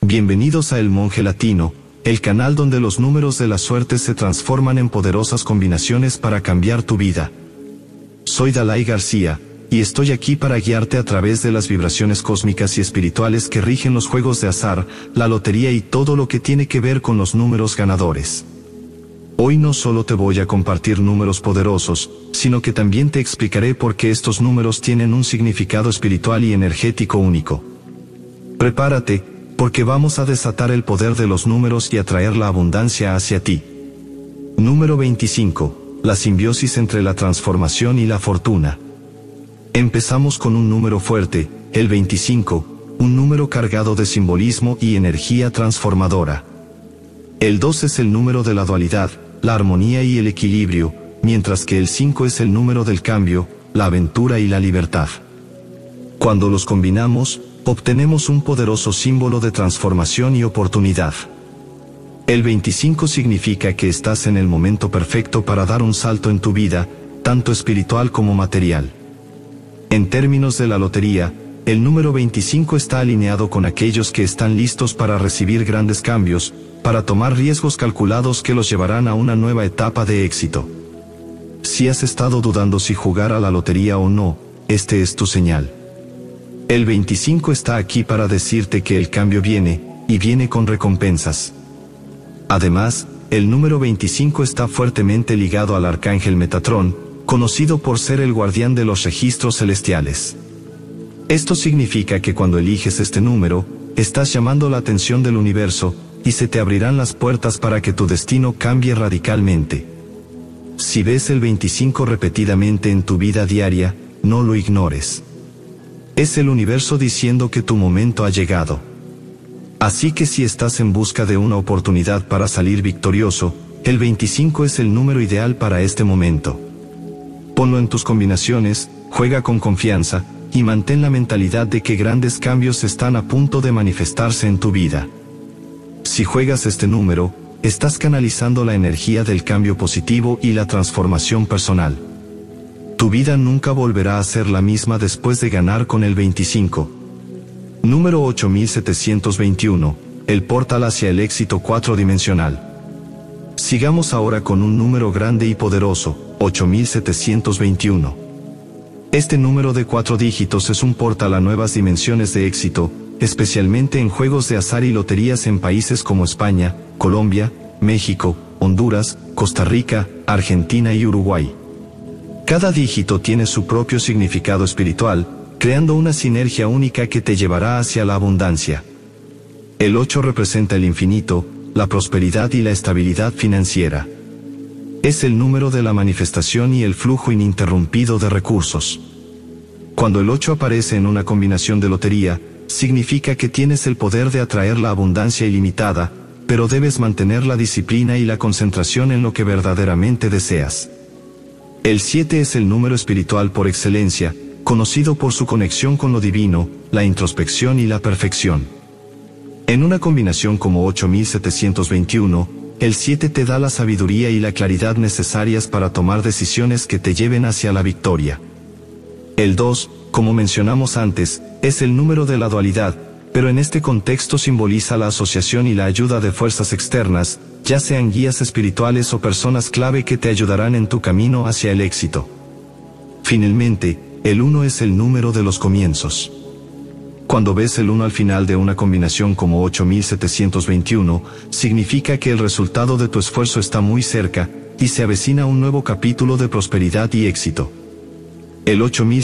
Bienvenidos a El Monje Latino, el canal donde los números de la suerte se transforman en poderosas combinaciones para cambiar tu vida. Soy Dalai García, y estoy aquí para guiarte a través de las vibraciones cósmicas y espirituales que rigen los juegos de azar, la lotería y todo lo que tiene que ver con los números ganadores. Hoy no solo te voy a compartir números poderosos, sino que también te explicaré por qué estos números tienen un significado espiritual y energético único. Prepárate, porque vamos a desatar el poder de los números y atraer la abundancia hacia ti. Número 25. La simbiosis entre la transformación y la fortuna. Empezamos con un número fuerte, el 25, un número cargado de simbolismo y energía transformadora. El 2 es el número de la dualidad, la armonía y el equilibrio, mientras que el 5 es el número del cambio, la aventura y la libertad. Cuando los combinamos, obtenemos un poderoso símbolo de transformación y oportunidad. El 25 significa que estás en el momento perfecto para dar un salto en tu vida, tanto espiritual como material. En términos de la lotería, el número 25 está alineado con aquellos que están listos para recibir grandes cambios, para tomar riesgos calculados que los llevarán a una nueva etapa de éxito. Si has estado dudando si jugar a la lotería o no, este es tu señal. El 25 está aquí para decirte que el cambio viene, y viene con recompensas. Además, el número 25 está fuertemente ligado al arcángel Metatrón, conocido por ser el guardián de los registros celestiales. Esto significa que cuando eliges este número, estás llamando la atención del universo, y se te abrirán las puertas para que tu destino cambie radicalmente. Si ves el 25 repetidamente en tu vida diaria, no lo ignores. Es el universo diciendo que tu momento ha llegado. Así que si estás en busca de una oportunidad para salir victorioso, el 25 es el número ideal para este momento. Ponlo en tus combinaciones, juega con confianza, y mantén la mentalidad de que grandes cambios están a punto de manifestarse en tu vida. Si juegas este número, estás canalizando la energía del cambio positivo y la transformación personal. Tu vida nunca volverá a ser la misma después de ganar con el 25. Número 8721, el portal hacia el éxito cuatrodimensional. Sigamos ahora con un número grande y poderoso, 8721. Este número de 4 dígitos es un portal a nuevas dimensiones de éxito, especialmente en juegos de azar y loterías en países como España, Colombia, México, Honduras, Costa Rica, Argentina y Uruguay. Cada dígito tiene su propio significado espiritual, creando una sinergia única que te llevará hacia la abundancia. El 8 representa el infinito, la prosperidad y la estabilidad financiera. Es el número de la manifestación y el flujo ininterrumpido de recursos. Cuando el 8 aparece en una combinación de lotería, significa que tienes el poder de atraer la abundancia ilimitada, pero debes mantener la disciplina y la concentración en lo que verdaderamente deseas. El 7 es el número espiritual por excelencia, conocido por su conexión con lo divino, la introspección y la perfección. En una combinación como 8721, el 7 te da la sabiduría y la claridad necesarias para tomar decisiones que te lleven hacia la victoria. El 2, como mencionamos antes, es el número de la dualidad, pero en este contexto simboliza la asociación y la ayuda de fuerzas externas, ya sean guías espirituales o personas clave que te ayudarán en tu camino hacia el éxito. Finalmente, el 1 es el número de los comienzos. Cuando ves el 1 al final de una combinación como 8721, significa que el resultado de tu esfuerzo está muy cerca, y se avecina un nuevo capítulo de prosperidad y éxito. El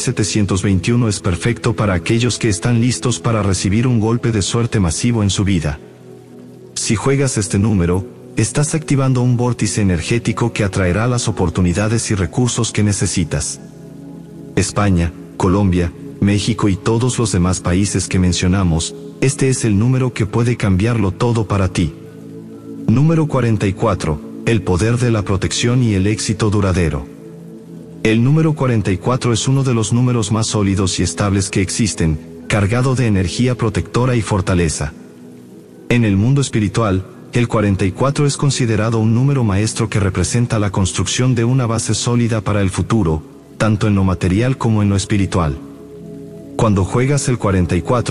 8721 es perfecto para aquellos que están listos para recibir un golpe de suerte masivo en su vida. Si juegas este número, estás activando un vórtice energético que atraerá las oportunidades y recursos que necesitas. España, Colombia, México y todos los demás países que mencionamos, este es el número que puede cambiarlo todo para ti. Número 44, el poder de la protección y el éxito duradero. El número 44 es uno de los números más sólidos y estables que existen, cargado de energía protectora y fortaleza. En el mundo espiritual, el 44 es considerado un número maestro que representa la construcción de una base sólida para el futuro, tanto en lo material como en lo espiritual. Cuando juegas el 44,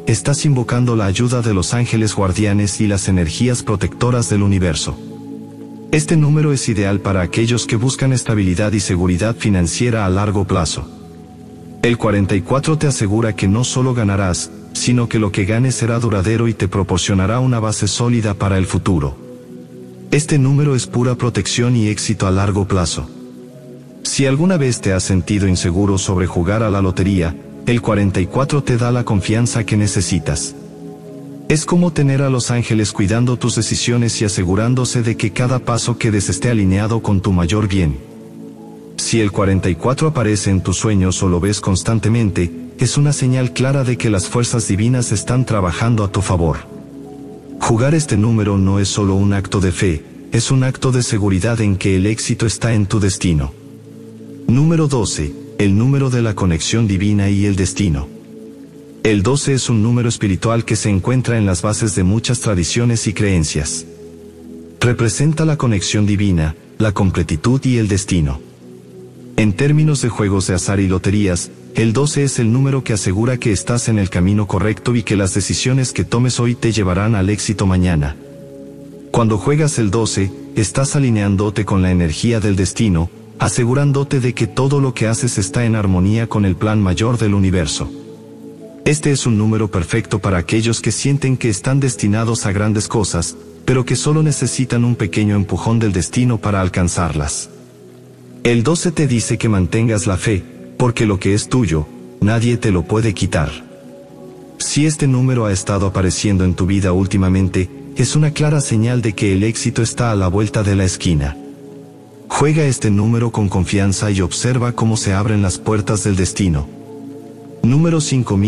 estás invocando la ayuda de los ángeles guardianes y las energías protectoras del universo. Este número es ideal para aquellos que buscan estabilidad y seguridad financiera a largo plazo. El 44 te asegura que no solo ganarás, sino que lo que ganes será duradero y te proporcionará una base sólida para el futuro. Este número es pura protección y éxito a largo plazo. Si alguna vez te has sentido inseguro sobre jugar a la lotería, el 44 te da la confianza que necesitas. Es como tener a los ángeles cuidando tus decisiones y asegurándose de que cada paso que des esté alineado con tu mayor bien. Si el 44 aparece en tus sueños o lo ves constantemente, es una señal clara de que las fuerzas divinas están trabajando a tu favor. Jugar este número no es solo un acto de fe, es un acto de seguridad en que el éxito está en tu destino. Número 12, el número de la conexión divina y el destino. El 12 es un número espiritual que se encuentra en las bases de muchas tradiciones y creencias. Representa la conexión divina, la completitud y el destino. En términos de juegos de azar y loterías, el 12 es el número que asegura que estás en el camino correcto y que las decisiones que tomes hoy te llevarán al éxito mañana. Cuando juegas el 12, estás alineándote con la energía del destino, asegurándote de que todo lo que haces está en armonía con el plan mayor del universo. Este es un número perfecto para aquellos que sienten que están destinados a grandes cosas, pero que solo necesitan un pequeño empujón del destino para alcanzarlas. El 12 te dice que mantengas la fe, porque lo que es tuyo, nadie te lo puede quitar. Si este número ha estado apareciendo en tu vida últimamente, es una clara señal de que el éxito está a la vuelta de la esquina. Juega este número con confianza y observa cómo se abren las puertas del destino. Número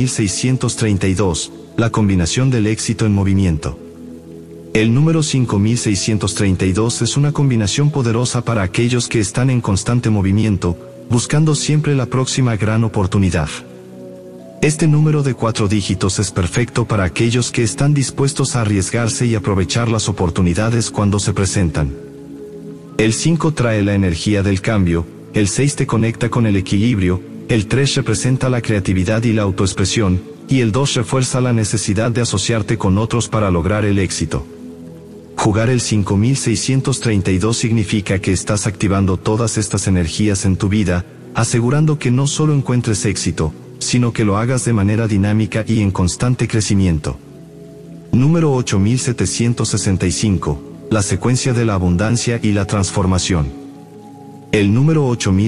5632, la combinación del éxito en movimiento. El número 5632 es una combinación poderosa para aquellos que están en constante movimiento, buscando siempre la próxima gran oportunidad. Este número de 4 dígitos es perfecto para aquellos que están dispuestos a arriesgarse y aprovechar las oportunidades cuando se presentan. El 5 trae la energía del cambio, el 6 te conecta con el equilibrio, el 3 representa la creatividad y la autoexpresión, y el 2 refuerza la necesidad de asociarte con otros para lograr el éxito. Jugar el 5632 significa que estás activando todas estas energías en tu vida, asegurando que no solo encuentres éxito, sino que lo hagas de manera dinámica y en constante crecimiento. Número 8765, la secuencia de la abundancia y la transformación. El número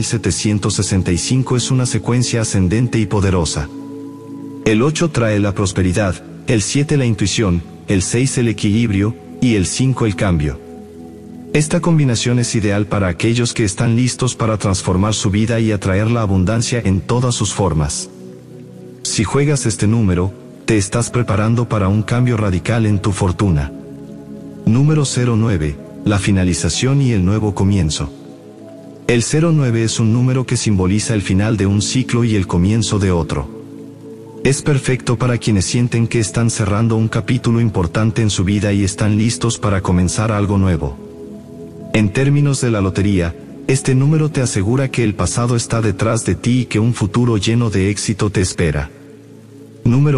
8765 es una secuencia ascendente y poderosa. El 8 trae la prosperidad, el 7 la intuición, el 6 el equilibrio, y el 5 el cambio. Esta combinación es ideal para aquellos que están listos para transformar su vida y atraer la abundancia en todas sus formas. Si juegas este número, te estás preparando para un cambio radical en tu fortuna. Número 09, la finalización y el nuevo comienzo. El 09 es un número que simboliza el final de un ciclo y el comienzo de otro. Es perfecto para quienes sienten que están cerrando un capítulo importante en su vida y están listos para comenzar algo nuevo. En términos de la lotería, este número te asegura que el pasado está detrás de ti y que un futuro lleno de éxito te espera. Número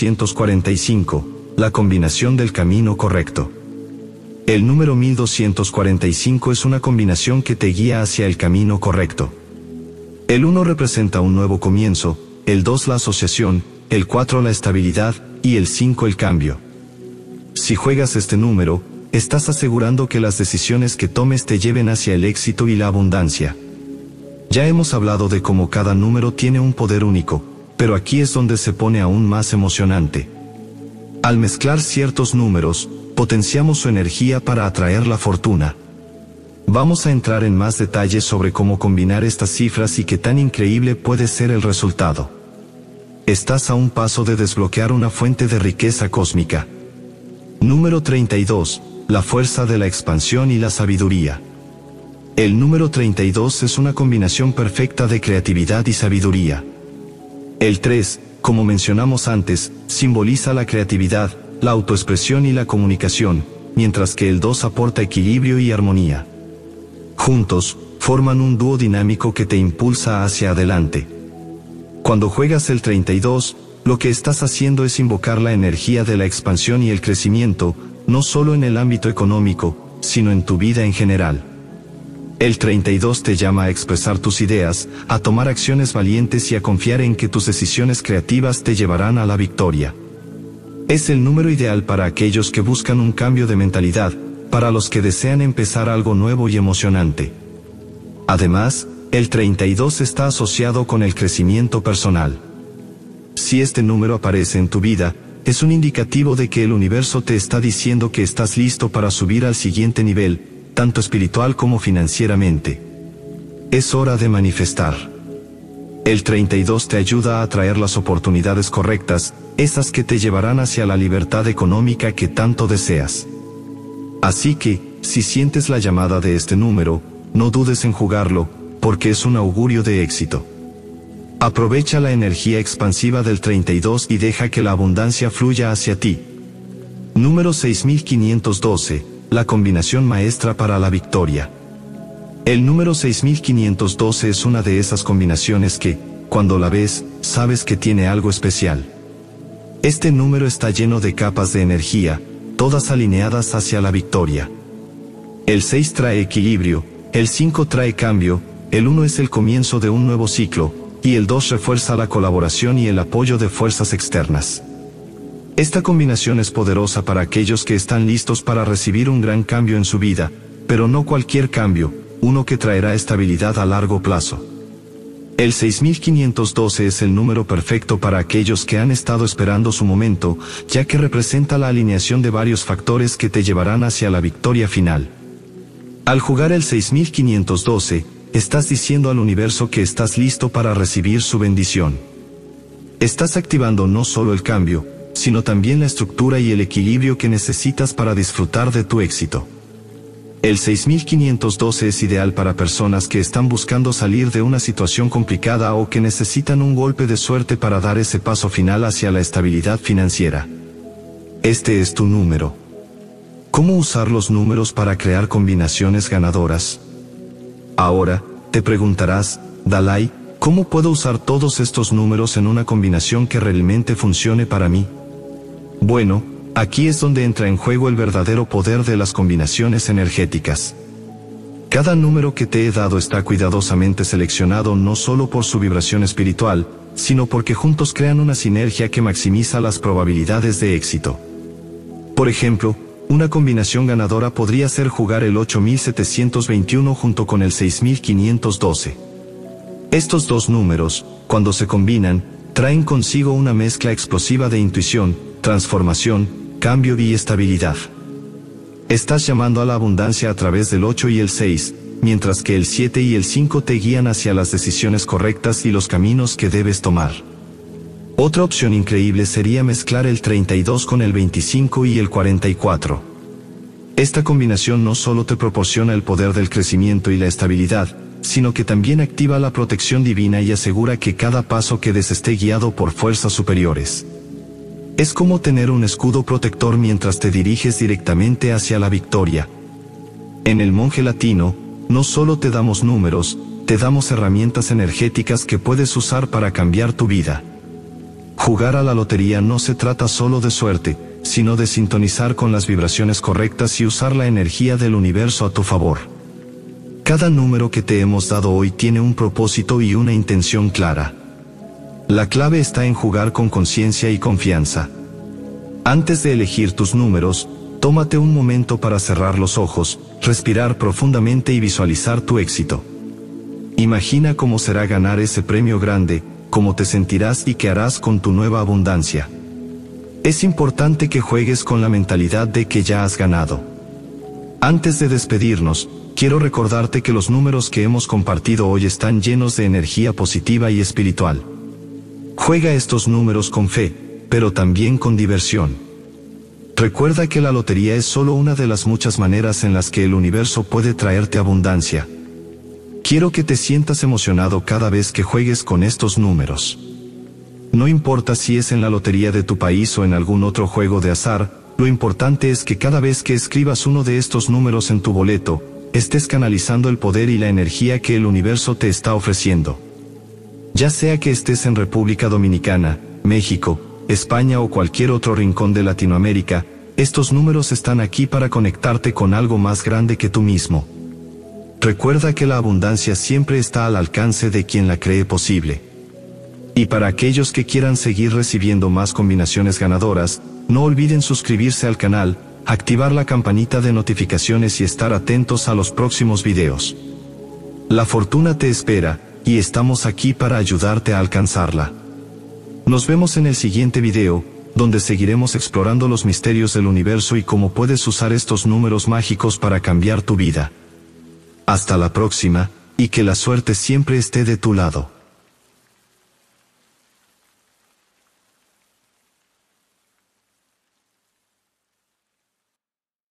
1245, la combinación del camino correcto. El número 1245 es una combinación que te guía hacia el camino correcto. El 1 representa un nuevo comienzo, el 2 la asociación, el 4 la estabilidad, y el 5 el cambio. Si juegas este número, estás asegurando que las decisiones que tomes te lleven hacia el éxito y la abundancia. Ya hemos hablado de cómo cada número tiene un poder único, pero aquí es donde se pone aún más emocionante. Al mezclar ciertos números, potenciamos su energía para atraer la fortuna. Vamos a entrar en más detalles sobre cómo combinar estas cifras y qué tan increíble puede ser el resultado. Estás a un paso de desbloquear una fuente de riqueza cósmica. Número 32, la fuerza de la expansión y la sabiduría. El número 32 es una combinación perfecta de creatividad y sabiduría. El 3, como mencionamos antes, simboliza la creatividad, la autoexpresión y la comunicación, mientras que el 2 aporta equilibrio y armonía. Juntos, forman un dúo dinámico que te impulsa hacia adelante. Cuando juegas el 32, lo que estás haciendo es invocar la energía de la expansión y el crecimiento, no solo en el ámbito económico, sino en tu vida en general. El 32 te llama a expresar tus ideas, a tomar acciones valientes y a confiar en que tus decisiones creativas te llevarán a la victoria. Es el número ideal para aquellos que buscan un cambio de mentalidad, para los que desean empezar algo nuevo y emocionante. Además, el 32 está asociado con el crecimiento personal. Si este número aparece en tu vida, es un indicativo de que el universo te está diciendo que estás listo para subir al siguiente nivel, tanto espiritual como financieramente. Es hora de manifestar. El 32 te ayuda a atraer las oportunidades correctas, esas que te llevarán hacia la libertad económica que tanto deseas. Así que, si sientes la llamada de este número, no dudes en jugarlo, porque es un augurio de éxito. Aprovecha la energía expansiva del 32 y deja que la abundancia fluya hacia ti. Número 6512. La combinación maestra para la victoria. El número 6512 es una de esas combinaciones que, cuando la ves, sabes que tiene algo especial. Este número está lleno de capas de energía, todas alineadas hacia la victoria. El 6 trae equilibrio, el 5 trae cambio, el 1 es el comienzo de un nuevo ciclo, y el 2 refuerza la colaboración y el apoyo de fuerzas externas. Esta combinación es poderosa para aquellos que están listos para recibir un gran cambio en su vida, pero no cualquier cambio, uno que traerá estabilidad a largo plazo. El 6512 es el número perfecto para aquellos que han estado esperando su momento, ya que representa la alineación de varios factores que te llevarán hacia la victoria final. Al jugar el 6512, estás diciendo al universo que estás listo para recibir su bendición. Estás activando no solo el cambio, sino también la estructura y el equilibrio que necesitas para disfrutar de tu éxito. El 6512 es ideal para personas que están buscando salir de una situación complicada o que necesitan un golpe de suerte para dar ese paso final hacia la estabilidad financiera. Este es tu número. ¿Cómo usar los números para crear combinaciones ganadoras? Ahora, te preguntarás, Dalai, ¿cómo puedo usar todos estos números en una combinación que realmente funcione para mí? Bueno, aquí es donde entra en juego el verdadero poder de las combinaciones energéticas. Cada número que te he dado está cuidadosamente seleccionado no solo por su vibración espiritual, sino porque juntos crean una sinergia que maximiza las probabilidades de éxito. Por ejemplo, una combinación ganadora podría ser jugar el 8721 junto con el 6512. Estos dos números, cuando se combinan, traen consigo una mezcla explosiva de intuición, transformación, cambio y estabilidad. Estás llamando a la abundancia a través del 8 y el 6, mientras que el 7 y el 5 te guían hacia las decisiones correctas y los caminos que debes tomar. Otra opción increíble sería mezclar el 32 con el 25 y el 44. Esta combinación no solo te proporciona el poder del crecimiento y la estabilidad, sino que también activa la protección divina y asegura que cada paso que des esté guiado por fuerzas superiores. Es como tener un escudo protector mientras te diriges directamente hacia la victoria. En el monje latino, no solo te damos números, te damos herramientas energéticas que puedes usar para cambiar tu vida. Jugar a la lotería no se trata solo de suerte, sino de sintonizar con las vibraciones correctas y usar la energía del universo a tu favor. Cada número que te hemos dado hoy tiene un propósito y una intención clara. La clave está en jugar con conciencia y confianza. Antes de elegir tus números, tómate un momento para cerrar los ojos, respirar profundamente y visualizar tu éxito. Imagina cómo será ganar ese premio grande, cómo te sentirás y qué harás con tu nueva abundancia. Es importante que juegues con la mentalidad de que ya has ganado. Antes de despedirnos, quiero recordarte que los números que hemos compartido hoy están llenos de energía positiva y espiritual. Juega estos números con fe, pero también con diversión. Recuerda que la lotería es solo una de las muchas maneras en las que el universo puede traerte abundancia. Quiero que te sientas emocionado cada vez que juegues con estos números. No importa si es en la lotería de tu país o en algún otro juego de azar, lo importante es que cada vez que escribas uno de estos números en tu boleto, estés canalizando el poder y la energía que el universo te está ofreciendo. Ya sea que estés en República Dominicana, México, España o cualquier otro rincón de Latinoamérica, estos números están aquí para conectarte con algo más grande que tú mismo. Recuerda que la abundancia siempre está al alcance de quien la cree posible. Y para aquellos que quieran seguir recibiendo más combinaciones ganadoras, no olviden suscribirse al canal, activar la campanita de notificaciones y estar atentos a los próximos videos. La fortuna te espera, y estamos aquí para ayudarte a alcanzarla. Nos vemos en el siguiente video, donde seguiremos explorando los misterios del universo y cómo puedes usar estos números mágicos para cambiar tu vida. Hasta la próxima, y que la suerte siempre esté de tu lado.